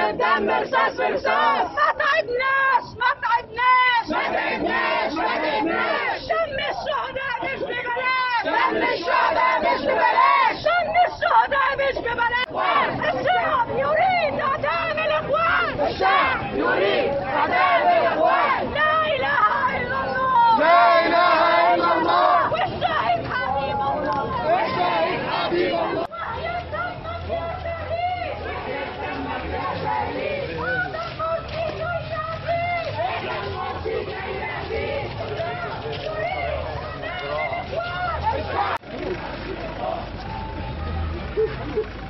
الدم رصاص رصاص. ما تعبناش ما تعبناش ما تعبناش ما تعبناش. دم الشهداء مش ببلاش. دم الشهداء مش ببلاش. دم الشهداء مش ببلاش. الشعب يريد اعدام الاخوان. الشعب يريد اعدام الاخوان. لا اله الا الله. لا اله الا الله. والشهيد حبيب الله. والشهيد حبيب الله. Thank you.